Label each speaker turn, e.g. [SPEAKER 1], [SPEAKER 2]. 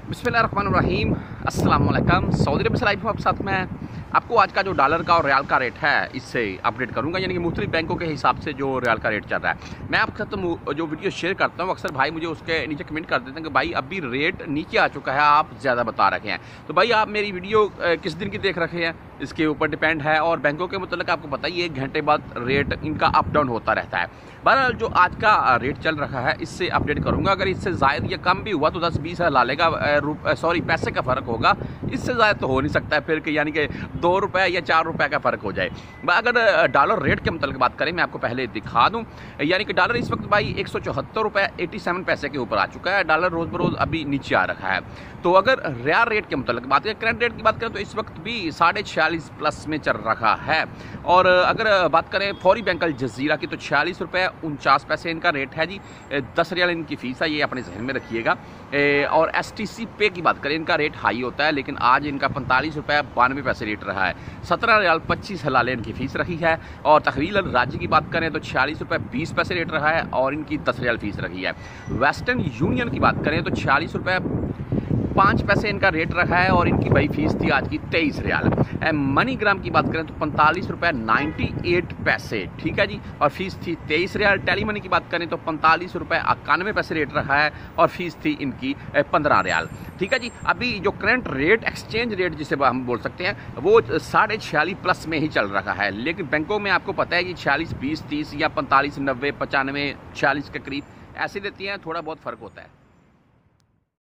[SPEAKER 1] बिस्मिल्लाहिर्रहमानिर्रहीम अस्सलाम वालेकुम। सऊदी अरब से लाइव हूँ आपके साथ में। आपको आज का जो डॉलर का और रियाल का रेट है इससे अपडेट करूंगा, यानी कि मुख्तलिफ बैंकों के हिसाब से जो रियाल का रेट चल रहा है। मैं आपके साथ तो जो वीडियो शेयर करता हूँ अक्सर भाई मुझे उसके नीचे कमेंट कर देते हैं कि भाई अभी रेट नीचे आ चुका है, आप ज़्यादा बता रखे हैं। तो भाई आप मेरी वीडियो किस दिन की देख रखे हैं इसके ऊपर डिपेंड है, और बैंकों के मतलब आपको पता ही है 1 घंटे बाद रेट इनका अप डाउन होता रहता है। बहरहाल जो आज का रेट चल रहा है इससे अपडेट करूंगा। अगर इससे ज़ायद या कम भी हुआ तो 10-20 लालेगा पैसे का फ़र्क होगा, इससे ज़्यादा तो हो नहीं सकता है फिर कि यानी कि 2 रुपये या 4 रुपये का फ़र्क हो जाए। अगर डॉलर रेट के मतलब बात करें मैं आपको पहले दिखा दूं, यानी कि डॉलर इस वक्त भाई 174 रुपये 87 पैसे के ऊपर आ चुका है। डॉलर रोज़ बरोज़ अभी नीचे आ रखा है। तो अगर रियाल रेट के मतलब बात करें, करंट रेट की बात करें तो इस वक्त भी 46.5 प्लस में चल रहा है। और अगर बात करें फौरी बैंक अल जज़ीरा की तो 46 रुपये 49 पैसे इनका रेट है जी। 10 रियाल इनकी फ़ीस है, ये अपने जहन में रखिएगा। और STC पे की बात करें इनका रेट हाई होता है, लेकिन आज इनका 45 रुपये 92 पैसे रेट रहा है। 17 रियाल 25 हलाले इनकी फ़ीस रखी है। और तहवील अल राजी की बात करें तो 46 रुपये 20 पैसे रेट रहा है और इनकी 10 रियाल फ़ीस रखी है। वेस्टर्न यूनियन की बात करें तो 46 रुपये 5 पैसे इनका रेट रखा है और इनकी भाई फीस थी आज की 23 रियाल। मनी ग्राम की बात करें तो 45 रुपये 98 पैसे, ठीक है जी, और फीस थी 23 रियाल। टेली मनी की बात करें तो 45 रुपये 91 पैसे रेट रखा है और फीस थी इनकी 15 रियाल, ठीक है जी। अभी जो करंट रेट एक्सचेंज रेट जिसे हम बोल सकते हैं वो 46.5 प्लस में ही चल रहा है, लेकिन बैंकों में आपको पता है कि 46 20 30 या 45 90 95 46 के करीब ऐसे देती हैं, थोड़ा बहुत फ़र्क होता है।